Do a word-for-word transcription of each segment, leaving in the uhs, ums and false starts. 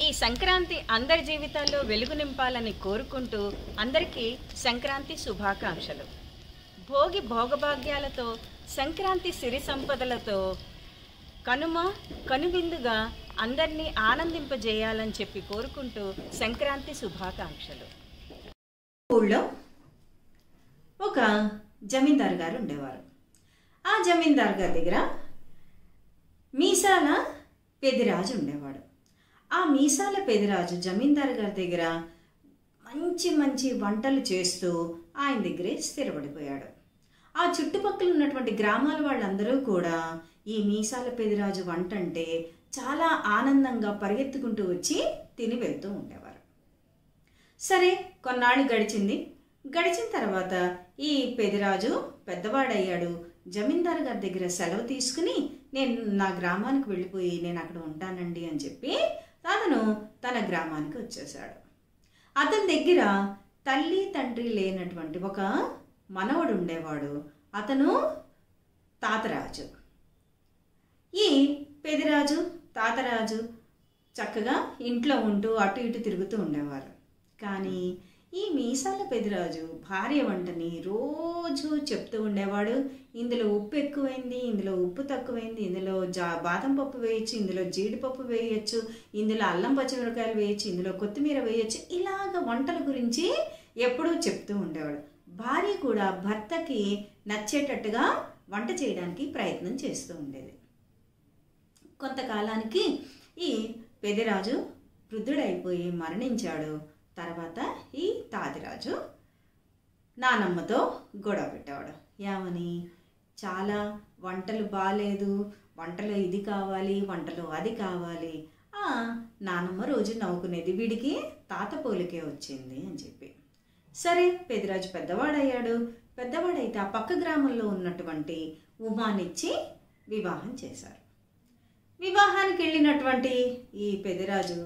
సంక్రాంతి అందరి జీవితాల్లో వెలుగు నింపాలని కోరుకుంటూ అందరికీ సంక్రాంతి శుభాకాంక్షలు. భోగి భోగభాగ్యాలతో, సంక్రాంతి సిరి సంపదలతో కనుమ కనువిందుగా అందరినీ ఆనందింపజేయాలని చెప్పి కోరుకుంటూ సంక్రాంతి శుభాకాంక్షలు. ఊళ్ళో ఒక జమీందారు గారు ఉండేవారు. ఆ జమీందారు గారి దగ్గర మీసాల పెదిరాజు ఉండేవాడు. ఆ మీసాల పెదిరాజు జమీందారు గారి దగ్గర మంచి మంచి వంటలు చేస్తూ ఆయన దగ్గరే స్థిరపడిపోయాడు. ఆ చుట్టుపక్కల ఉన్నటువంటి గ్రామాల వాళ్ళందరూ కూడా ఈ మీసాల పెదిరాజు వంట అంటే చాలా ఆనందంగా పరిగెత్తుకుంటూ వచ్చి తిని వెళ్తూ ఉండేవారు. సరే, కొన్నాళ్ళు గడిచింది. గడిచిన తర్వాత ఈ పెదిరాజు పెద్దవాడయ్యాడు. జమీందారు గారి దగ్గర సెలవు తీసుకుని నేను నా గ్రామానికి వెళ్ళిపోయి నేను అక్కడ ఉంటానండి అని చెప్పి అతను తన గ్రామానికి వచ్చేసాడు. అతని దగ్గర తల్లి తండ్రి లేనటువంటి ఒక మనవడు ఉండేవాడు. అతను తాతరాజు. ఈ పెదిరాజు తాతరాజు చక్కగా ఇంట్లో ఉంటూ అటు ఇటు తిరుగుతూ ఉండేవారు. కానీ ఈ మీసాల పెదిరాజు భార్య వంటని రోజు చెప్తూ ఉండేవాడు. ఇందులో ఉప్పు ఎక్కువైంది, ఇందులో ఉప్పు తక్కువైంది, ఇందులో జా బాదం పప్పు వేయచ్చు, ఇందులో జీడిపప్పు వేయచ్చు, ఇందులో అల్లం పచ్చిమిరకాయలు వేయచ్చు, ఇందులో కొత్తిమీర వేయచ్చు. ఇలాగ వంటల గురించి ఎప్పుడూ చెప్తూ ఉండేవాడు. భార్య కూడా భర్తకి నచ్చేటట్టుగా వంట చేయడానికి ప్రయత్నం చేస్తూ ఉండేది. కొంతకాలానికి ఈ పెదిరాజు వృద్ధుడైపోయి మరణించాడు. తర్వాత ఈ తాతిరాజు నానమ్మతో గొడవ పెట్టాడు. ఏమని? చాలా వంటలు బాగాలేదు, వంటలో ఇది కావాలి, వంటలో అది కావాలి. ఆ నానమ్మ రోజు నవ్వుకునేది, వీడికి తాత పోలికే వచ్చింది అని చెప్పి. సరే, పెదిరాజు పెద్దవాడయ్యాడు. పెద్దవాడైతే ఆ పక్క గ్రామంలో ఉన్నటువంటి ఉమానిచ్చి వివాహం చేశారు. వివాహానికి వెళ్ళినటువంటి ఈ పెదిరాజు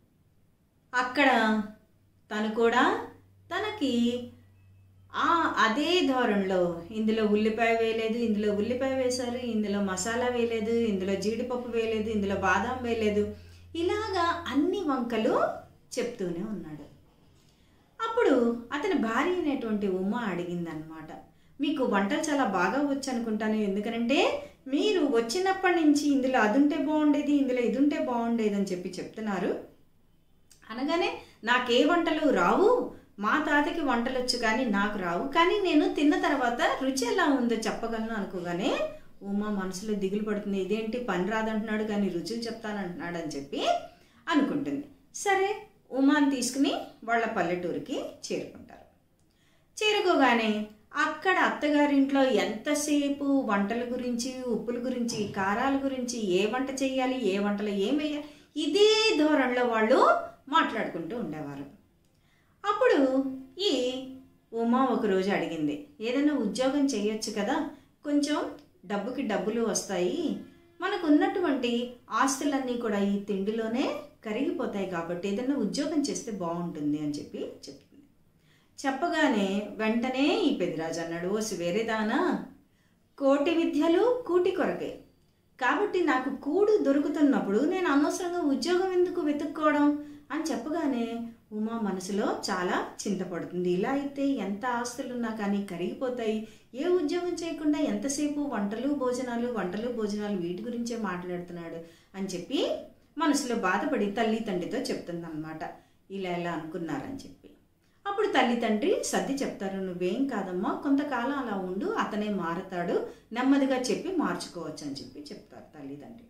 అక్కడ తను కూడా తనకి ఆ అదే ధోరణిలో ఇందులో ఉల్లిపాయ వేయలేదు, ఇందులో ఉల్లిపాయ వేశారు, ఇందులో మసాలా వేయలేదు, ఇందులో జీడిపప్పు వేయలేదు, ఇందులో బాదం వేయలేదు, ఇలాగా అన్ని వంకలు చెప్తూనే ఉన్నాడు. అప్పుడు అతని భార్య అయినటువంటి ఉమ అడిగిందనమాట, మీకు వంటలు చాలా బాగా వచ్చు అనుకుంటాను, ఎందుకంటే మీరు వచ్చినప్పటి నుంచి ఇందులో అది ఉంటే బాగుండేది, ఇందులో ఇది ఉంటే బాగుండేది అని చెప్పి చెప్తున్నారు. అనగానే నాకే వంటలు రావు, మా తాతకి వంటలు వచ్చు కానీ నాకు రావు, కానీ నేను తిన్న తర్వాత రుచి ఎలా ఉందో చెప్పగలను అనుకోగానే ఉమా మనసులో దిగులు పడుతుంది. ఇదేంటి పని రాదంటున్నాడు కానీ రుచులు చెప్తానంటున్నాడు అని చెప్పి అనుకుంటుంది. సరే, ఉమాని తీసుకుని వాళ్ళ పల్లెటూరికి చేరుకుంటారు. చేరుకోగానే అక్కడ అత్తగారింట్లో ఎంతసేపు వంటల గురించి, ఉప్పుల గురించి, కారాల గురించి, ఏ వంట చేయాలి, ఏ వంటలో ఏం వేయాలి, ఇదే ధోరణిలో వాళ్ళు మాట్లాడుకుంటూ ఉండేవారు. అప్పుడు ఈ ఉమా ఒకరోజు అడిగింది, ఏదైనా ఉద్యోగం చేయొచ్చు కదా, కొంచెం డబ్బుకి డబ్బులు వస్తాయి, మనకు ఉన్నటువంటి ఆస్తులన్నీ కూడా ఈ తిండిలోనే కరిగిపోతాయి కాబట్టి ఏదైనా ఉద్యోగం చేస్తే బాగుంటుంది అని చెప్పి చెప్తుంది. చెప్పగానే వెంటనే ఈ పెదిరాజు అన్నాడు, ఓసి వేరేదానా, కోటి విద్యలు కూటి కొరకే, కాబట్టి నాకు కూడు దొరుకుతున్నప్పుడు నేను అనవసరంగా ఉద్యోగం ఎందుకు వెతుక్కోవడం అని చెప్పగానే ఉమా మనసులో చాలా చింతపడుతుంది. ఇలా అయితే ఎంత ఆస్తులున్నా కానీ కరిగిపోతాయి, ఏ ఉద్యోగం చేయకుండా ఎంతసేపు వంటలు భోజనాలు వంటలు భోజనాలు వీటి గురించే మాట్లాడుతున్నాడు అని చెప్పి మనసులో బాధపడి తల్లి తండ్రితో చెప్తుంది అనమాట, ఇలా ఇలా అనుకున్నారని చెప్పి. అప్పుడు తల్లి తండ్రి సర్ది చెప్తారు, నువ్వేం కాదమ్మా, కొంతకాలం అలా ఉండు, అతనే మారుతాడు, నెమ్మదిగా చెప్పి మార్చుకోవచ్చు అని చెప్పి చెప్తారు తల్లి తండ్రి.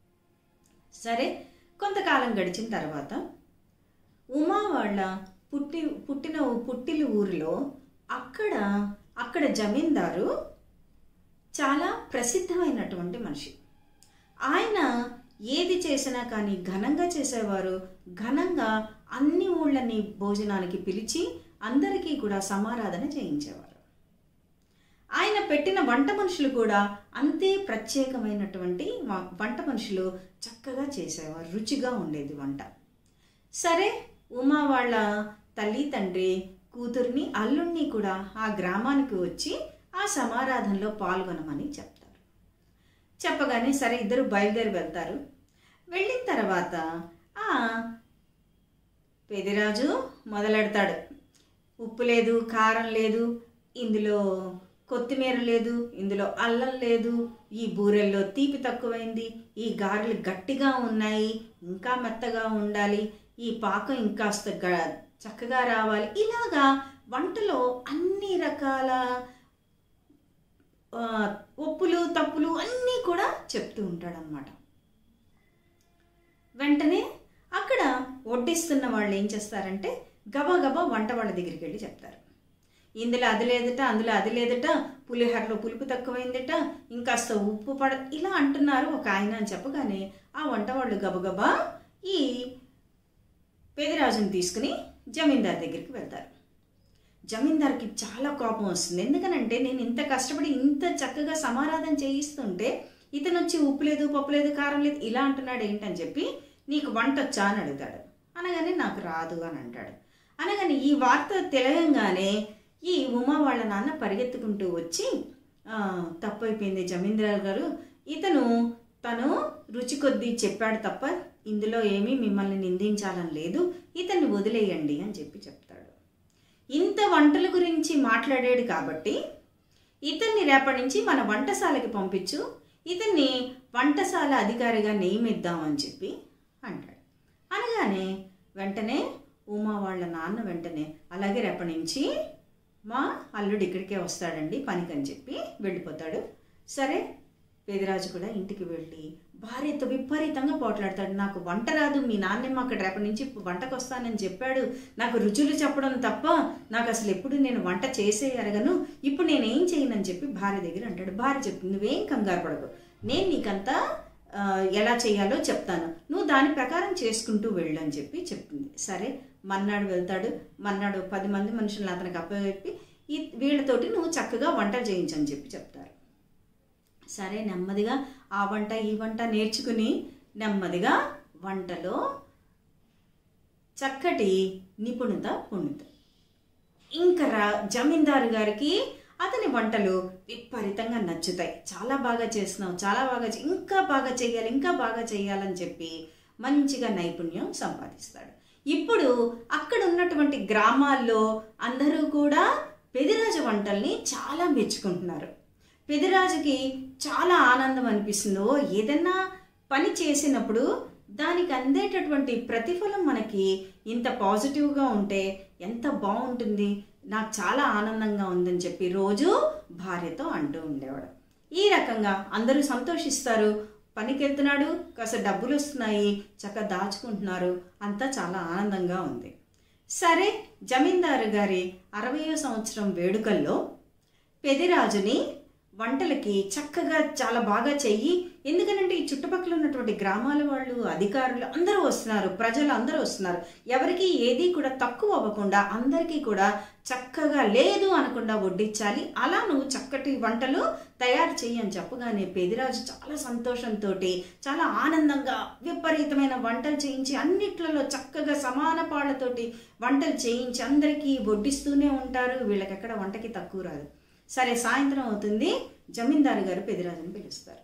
సరే, కొంతకాలం గడిచిన తర్వాత ఉమా వాళ్ళ పుట్టి పుట్టిన పుట్టిన ఊరిలో అక్కడ అక్కడ జమీందారు చాలా ప్రసిద్ధమైనటువంటి మనిషి. ఆయన ఏది చేసినా కానీ ఘనంగా చేసేవారు. ఘనంగా అన్ని ఊళ్ళని భోజనానికి పిలిచి అందరికీ కూడా సమారాధన చేయించేవారు. ఆయన పెట్టిన వంట మనుషులు కూడా అంతే ప్రత్యేకమైనటువంటి వంట మనుషులు చక్కగా చేసేవారు, రుచిగా ఉండేది వంట. సరే, ఉమా వాళ్ళ తల్లి తండ్రి కూతుర్ని అల్లుణ్ణి కూడా ఆ గ్రామానికి వచ్చి ఆ సమారాధనలో పాల్గొనమని చెప్తారు. చెప్పగానే సరే ఇద్దరు బయలుదేరి వెళ్తారు. వెళ్ళిన తర్వాత ఆ పెదిరాజు మొదలెడతాడు. ఉప్పు లేదు, కారం లేదు, ఇందులో కొత్తిమీర లేదు, ఇందులో అల్లం లేదు, ఈ బూరెల్లో తీపి తక్కువైంది, ఈ గారెలు గట్టిగా ఉన్నాయి, ఇంకా మెత్తగా ఉండాలి, ఈ పాకం ఇంకాస్త గ చక్కగా రావాలి. ఇలాగా వంటలో అన్ని రకాల ఒప్పులు తప్పులు అన్నీ కూడా చెప్తూ ఉంటాడనమాట. వెంటనే అక్కడ వడ్డిస్తున్న వాళ్ళు ఏం చేస్తారంటే గబా గబా వంట వాళ్ళ దగ్గరికి వెళ్ళి చెప్తారు, ఇందులో అది లేదట, అందులో అది లేదట, పులిహోరలో పులుపు తక్కువైందట, ఇంకాస్త ఉప్పు పడ ఇలా అంటున్నారు ఒక ఆయన అని చెప్పగానే ఆ వంట వాళ్ళు గబగబా ఈ పెదిరాజుని తీసుకుని జమీందార్ దగ్గరికి వెళ్తారు. జమీందార్కి చాలా కోపం వస్తుంది. ఎందుకనంటే నేను ఇంత కష్టపడి ఇంత చక్కగా సమారాధన చేయిస్తుంటే ఇతను వచ్చి ఉప్పు లేదు, పప్పు లేదు, కారం లేదు ఇలా అంటున్నాడు ఏంటని చెప్పి, నీకు వంట వచ్చా అని అడుగుతాడు. అనగానే నాకు రాదు అని అంటాడు. అనగానే ఈ వార్త తెలియగానే ఈ ఉమా వాళ్ళ నాన్న పరిగెత్తుకుంటూ వచ్చి, తప్పు అయిపోయింది జమీందార్ గారు, ఇతను తను రుచి కొద్దీ చెప్పాడు తప్ప ఇందులో ఏమీ మిమ్మల్ని నిందించాలని లేదు, ఇతన్ని వదిలేయండి అని చెప్పి చెప్తాడు. ఇంత వంటల గురించి మాట్లాడాడు కాబట్టి ఇతన్ని రేపటి నుంచి మన వంటశాలకి పంపించు, ఇతన్ని వంటశాల అధికారిగా నియమిద్దామని చెప్పి అంటాడు. అనగానే వెంటనే ఉమా వాళ్ళ నాన్న వెంటనే అలాగే రేపటి నుంచి మా అల్లుడు ఇక్కడికే వస్తాడండి పనికని చెప్పి వెళ్ళిపోతాడు. సరే పెదిరాజు కూడా ఇంటికి వెళ్ళి భార్యతో విపరీతంగా పోట్లాడతాడు. నాకు వంట రాదు, మీ నాన్నమ్మ అక్కడ రేపటి నుంచి వంటకు వస్తానని చెప్పాడు, నాకు రుచులు చెప్పడం తప్ప నాకు అసలు ఎప్పుడు నేను వంట చేసే ఎరగను, ఇప్పుడు నేనేం చేయనని చెప్పి భార్య దగ్గర అంటాడు. భార్య చెప్తుంది, నువ్వేం కంగారు పడకు, నేను నీకంతా ఎలా చేయాలో చెప్తాను, నువ్వు దాని ప్రకారం చేసుకుంటూ వెళ్ళు అని చెప్పి చెప్తుంది. సరే మన్నాడు వెళ్తాడు. మన్నాడు పది మంది మనుషులను అతనికి అప్పచెప్పి ఈ వీళ్ళతోటి నువ్వు చక్కగా వంట చేయించని చెప్పి చెప్తారు. సరే నెమ్మదిగా ఆ వంట ఈ వంట నేర్చుకుని నెమ్మదిగా వంటలో చక్కటి నిపుణత పొందుతాడు. ఇంకా రా జమీందారు గారికి అతని వంటలు విపరీతంగా నచ్చుతాయి. చాలా బాగా చేస్తున్నావు, చాలా బాగా ఇంకా బాగా చేయాలి, ఇంకా బాగా చేయాలని చెప్పి మంచిగా నైపుణ్యం సంపాదిస్తాడు. ఇప్పుడు అక్కడ ఉన్నటువంటి గ్రామాల్లో అందరూ కూడా పెదిరాజు వంటల్ని చాలా మెచ్చుకుంటున్నారు. పెదిరాజుకి చాలా ఆనందం అనిపిస్తుందో, ఏదన్నా పని చేసినప్పుడు దానికి అందేటటువంటి ప్రతిఫలం మనకి ఇంత పాజిటివ్గా ఉంటే ఎంత బాగుంటుంది, నాకు చాలా ఆనందంగా ఉందని చెప్పి రోజు భార్యతో అంటూ ఉండేవాడు. ఈ రకంగా అందరూ సంతోషిస్తారు. పనికి వెళ్తున్నాడు, కాస్త డబ్బులు వస్తున్నాయి, చక్కగా దాచుకుంటున్నారు, అంతా చాలా ఆనందంగా ఉంది. సరే జమీందారు గారి అరవయో సంవత్సరం వేడుకల్లో పెదిరాజుని వంటలకి చక్కగా చాలా బాగా చెయ్యి, ఎందుకనంటే ఈ చుట్టుపక్కల ఉన్నటువంటి గ్రామాల వాళ్ళు అధికారులు అందరూ వస్తున్నారు, ప్రజలు అందరూ వస్తున్నారు, ఎవరికి ఏది కూడా తక్కువ అవ్వకుండా అందరికీ కూడా చక్కగా లేదు అనకుండా వడ్డించాలి, అలా నువ్వు చక్కటి వంటలు తయారు చెయ్యి అని చెప్పగానే పెదిరాజు చాలా సంతోషంతో చాలా ఆనందంగా విపరీతమైన వంటలు చేయించి అన్నిట్లలో చక్కగా సమాన పాళ్ళతోటి వంటలు చేయించి అందరికీ వడ్డిస్తూనే ఉంటారు. వీళ్ళకి ఎక్కడ వంటకి తక్కువ రాదు. సరే సాయంత్రం అవుతుంది. జమీందారు గారు పెదిరాజుని పిలుస్తారు.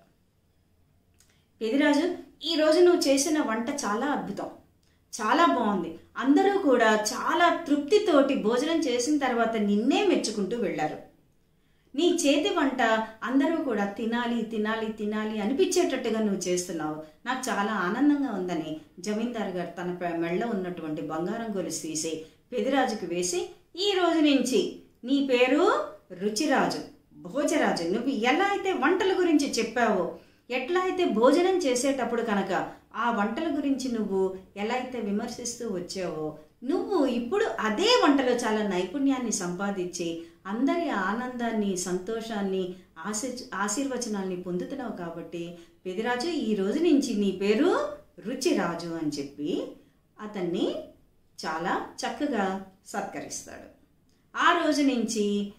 పెదిరాజు, ఈరోజు నువ్వు చేసిన వంట చాలా అద్భుతం, చాలా బాగుంది, అందరూ కూడా చాలా తృప్తితోటి భోజనం చేసిన తర్వాత నిన్నే మెచ్చుకుంటూ వెళ్ళారు. నీ చేతి వంట అందరూ కూడా తినాలి తినాలి తినాలి అనిపించేటట్టుగా నువ్వు చేస్తున్నావు, నాకు చాలా ఆనందంగా ఉందని జమీందారు గారు తన మెళ్ళ ఉన్నటువంటి బంగారం గొలుసు తీసి పెదిరాజుకి వేసి, ఈ రోజు నుంచి నీ పేరు రుచిరాజు, భోజరాజు. నువ్వు ఎలా అయితే వంటల గురించి చెప్పావో, ఎట్లా అయితే భోజనం చేసేటప్పుడు కనుక ఆ వంటల గురించి నువ్వు ఎలా అయితే విమర్శిస్తూ వచ్చావో, నువ్వు ఇప్పుడు అదే వంటలో చాలా నైపుణ్యాన్ని సంపాదించి అందరి ఆనందాన్ని సంతోషాన్ని ఆశీ ఆశీర్వచనాల్ని పొందుతున్నావు కాబట్టి పెదిరాజు ఈ రోజు నుంచి నీ పేరు రుచిరాజు అని చెప్పి అతన్ని చాలా చక్కగా సత్కరిస్తాడు. ఆ రోజు నుంచి